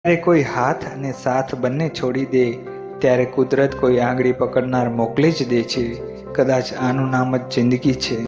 જ્યારે કોઈ હાથ અને સાથ બંને છોડી દે ત્યારે કુદરત કોઈ આંગળી પકડનાર મોકલી જ દે છે. કદાચ આનું નામ જ જિંદગી છે.